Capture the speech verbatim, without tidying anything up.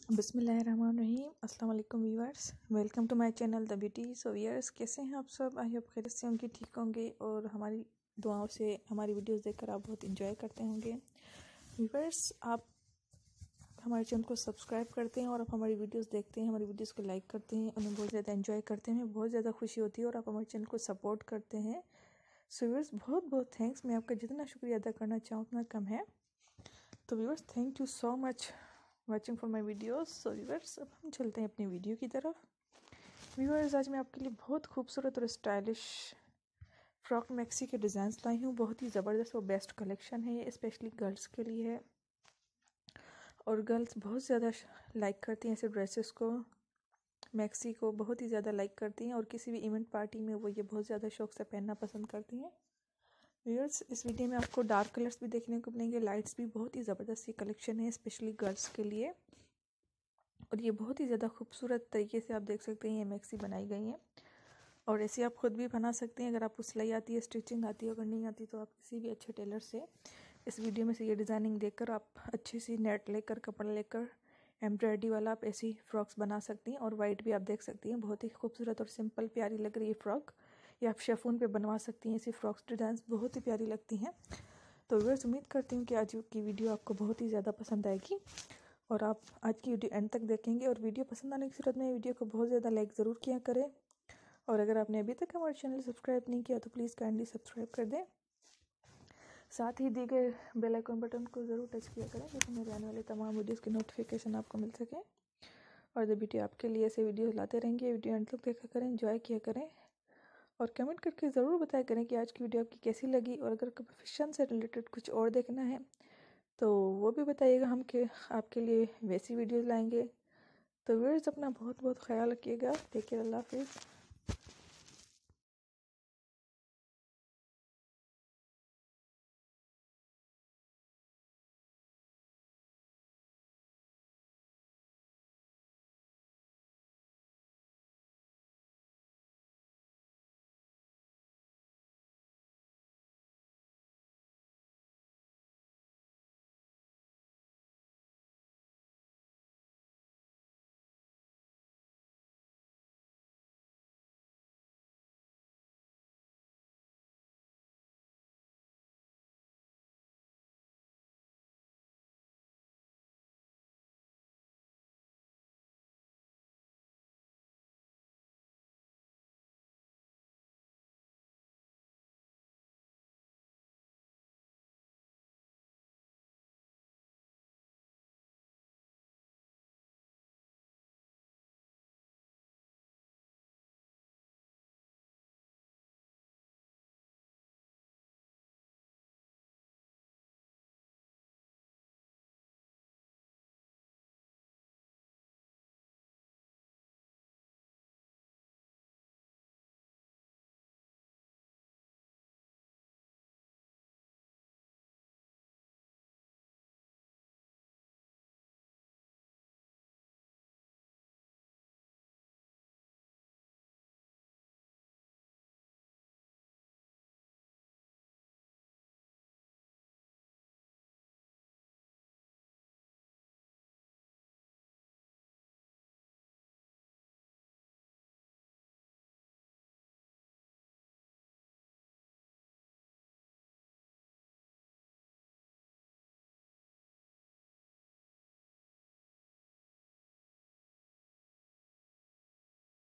बिस्मिल्लाहिर्रहमानिर्रहीम। अस्सलाम वालेकुम viewers, welcome to my channel the beauty. So viewers, कैसे हैं आप सब? आई होप खैरियत से होंगे, ठीक होंगे और हमारी दुआओं से हमारी वीडियोस देखकर आप बहुत इंजॉय करते होंगे। व्यूअर्स, आप हमारे चैनल को सब्सक्राइब करते हैं और आप हमारी वीडियोस देखते हैं, हमारी वीडियोस को लाइक करते हैं, उन्हें बहुत ज़्यादा एंजॉय करते हैं, बहुत ज़्यादा खुशी होती है और आप हमारे चैनल को सपोर्ट करते हैं। सो व्यूअर्स, बहुत बहुत थैंक्स। मैं आपका जितना शुक्रिया अदा करना चाहूँ उतना कम है। तो viewers, thank you so much watching for my videos. So viewers, अब हम चलते हैं अपनी वीडियो की तरफ। व्यूअर्स, आज मैं आपके लिए बहुत खूबसूरत और स्टाइलिश फ्रॉक मैक्सी के डिज़ाइंस लाई हूँ। बहुत ही ज़बरदस्त और बेस्ट कलेक्शन है ये, स्पेशली गर्ल्स के लिए है और गर्ल्स बहुत ज़्यादा लाइक करती हैं ऐसे ड्रेसेस को, मैक्सी को बहुत ही ज़्यादा लाइक करती हैं और किसी भी इवेंट पार्टी में वो ये बहुत ज़्यादा शौक से पहनना पसंद करती हैं। व्यूअर्स, इस वीडियो में आपको डार्क कलर्स भी देखने को मिलेंगे, लाइट्स भी। बहुत ही ज़बरदस्त ये कलेक्शन है स्पेशली गर्ल्स के लिए और ये बहुत ही ज़्यादा खूबसूरत तरीके से आप देख सकते हैं ये मैक्सी बनाई गई हैं और ऐसे आप खुद भी बना सकते हैं अगर आपको सिलाई आती है, स्टिचिंग आती है। अगर नहीं आती तो आप किसी भी अच्छे टेलर से इस वीडियो में से ये डिज़ाइनिंग देखकर आप अच्छी सी नेट लेकर, कपड़ा लेकर एम्ब्रॉयडरी वाला आप ऐसी फ्रॉक्स बना सकती हैं। और वाइट भी आप देख सकती हैं, बहुत ही खूबसूरत और सिंपल प्यारी लग रही है फ्रॉक। ये आप शेफून पे बनवा सकती हैं। ऐसी फ्रॉक्स डिज़ाइन बहुत ही प्यारी लगती हैं। तो व्यूअर्स, उम्मीद करती हूँ कि आज की वीडियो आपको बहुत ही ज़्यादा पसंद आएगी और आप आज की वीडियो एंड तक देखेंगे। और वीडियो पसंद आने की सूरत में वीडियो को बहुत ज़्यादा लाइक ज़रूर किया करें और अगर आपने अभी तक हमारे चैनल सब्सक्राइब नहीं किया तो प्लीज़ काइंडली सब्सक्राइब कर दें। साथ ही दिए गए बेल आइकन बटन को ज़रूर टच किया करें जिससे मेरे आने वाले तमाम वीडियोज़ की नोटिफिकेशन आपको मिल सके। और द ब्यूटी आपके लिए ऐसे वीडियोज़ लाते रहेंगे। वीडियो एंड तक देखा करें, एंजॉय किया करें और कमेंट करके ज़रूर बताया करें कि आज की वीडियो आपकी कैसी लगी। और अगर प्रोफेशन से रिलेटेड कुछ और देखना है तो वो भी बताइएगा, हम के आपके लिए वैसी वीडियोज़ लाएंगे। तो व्यूअर्स, अपना बहुत बहुत ख्याल रखिएगा। टेक केयर, अल्लाह हाफिज़।